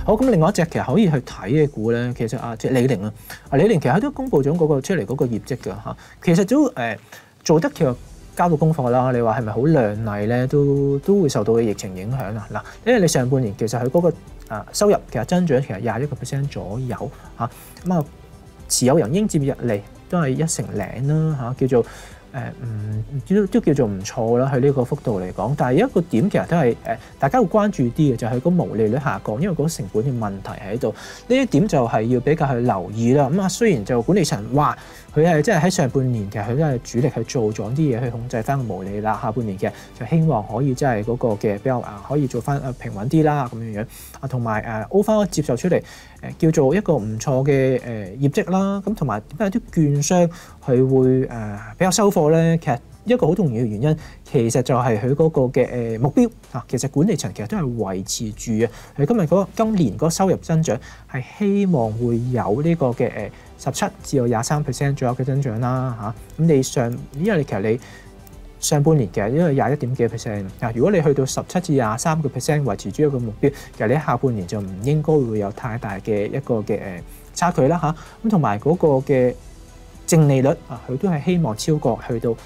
好，咁另外一隻其實可以去睇嘅股咧，其實即係李寧啊，李寧其實都公布咗嗰個出嚟嗰個業績㗎嚇，其實都做得其實交到功課啦。你話係咪好亮麗咧？都會受到嘅疫情影響啊。嗱，因為你上半年其實佢嗰個收入其實增長其實21% 左右嚇，咁啊持有人應佔溢利都係1%啦嚇，叫做都叫做唔錯啦，喺呢個幅度嚟講。但係有一個點其實都係大家會關注啲嘅，就係個毛利率下降，因為嗰個成本嘅問題喺度。呢一點就係要比較去留意啦。咁啊，雖然就管理層話佢係即係喺上半年其實佢都係主力去做咗啲嘢去控制翻個毛利啦，下半年嘅就希望可以即係嗰個嘅比較可以做翻平穩啲啦咁樣樣啊，同埋overall接受出嚟叫做一個唔錯嘅業績啦。咁同埋點解有啲券商佢會比較收貨咧？其實一個好重要嘅原因，其實就係佢嗰個嘅目標啊。其實管理層其實都係維持住嘅。佢今年嗰個收入增長係希望會有呢個嘅17至到23% 左右嘅增長啦嚇。咁因為其實你上半年其實因為21.幾%啊，如果你去到17至23% 維持住一個目標，其實你下半年就唔應該會有太大嘅一個嘅差距啦嚇。咁同埋嗰個嘅淨利率啊，佢都係希望超過去到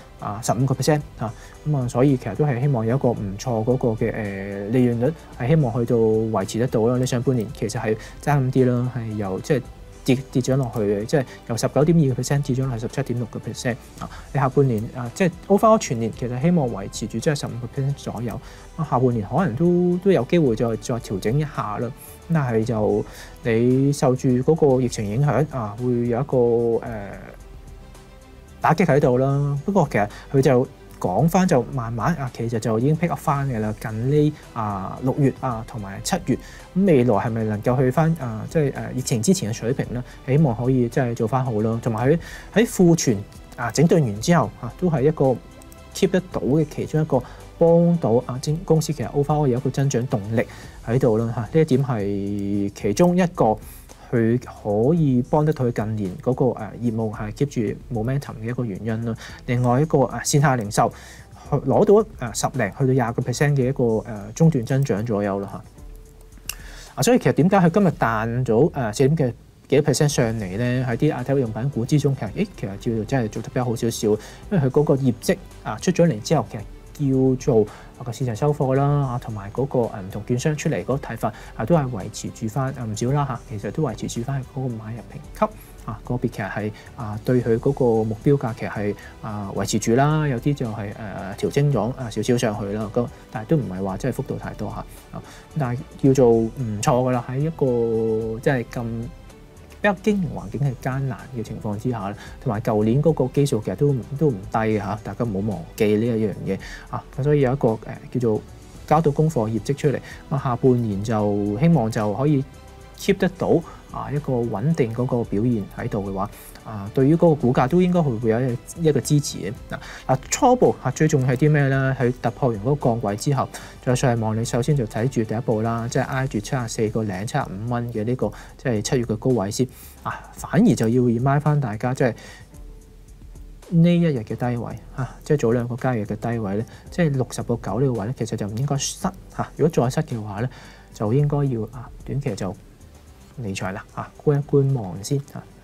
15% 啊，咁啊，所以其實都係希望有一個唔錯嗰個嘅利潤率，係希望去到維持得到啦。你上半年其實係爭咁啲啦，係由即係跌咗落去嘅，即係由19.2% 跌咗落去17.6% 啊。你下半年即係 overall 全年其實希望維持住即係15% 左右。下半年可能都有機會再調整一下啦。但係就你受住嗰個疫情影響啊，會有一個打擊喺度啦。不過其實佢就講翻就慢慢其實就已經 pick up 翻嘅啦。近呢6月同埋7月，咁未來係咪能夠去翻即係疫情之前嘅水平咧？希望可以即係做翻好咯。同埋佢喺庫存整頓完之後都係一個 keep 得到嘅其中一個幫到公司其實 overall 有一個增長動力喺度啦嚇。呢一點係其中一個佢可以幫得到佢近年嗰個業務係 keep 住 momentum 嘅一個原因啦。另外一個線下零售攞到10%去到20% 嘅一個中段增長左右啦嚇。所以其實點解佢今日彈咗4點幾%上嚟咧？喺啲體育用品股之中，其實叫做真係做得比較好少少，因為佢嗰個業績出咗嚟之後，其實叫做個市場收貨啦同埋嗰個唔同券商出嚟嗰個睇法都係維持住翻唔少啦嚇。其實都維持住翻嗰個買入評級個別其實係對佢嗰個目標價其實係維持住啦，有啲就係調整咗少少上去啦。但係都唔係話真係幅度太多嚇。但係叫做唔錯噶啦，喺一個即係咁比較經營環境係艱難嘅情況之下咧，同埋舊年嗰個基數其實都唔低嘅嚇，大家唔好忘記呢一樣嘢咁所以有一個叫做交到功課業績出嚟，下半年就希望就可以 keep 得到一個穩定嗰個表現喺度嘅話，對於嗰個股價都應該會有一個支持嘅。初步最重要係啲咩咧？喺突破完嗰個降軌之後，再上望你首先就睇住第一步啦，即係挨住74個零75蚊嘅呢個即係7月嘅高位先反而就要 remind 翻大家即係呢一日嘅低位即係早兩個交易日嘅低位咧，即係60個9呢個位咧，其實就唔應該失如果再失嘅話咧，就應該要短期就離場啦觀一觀望先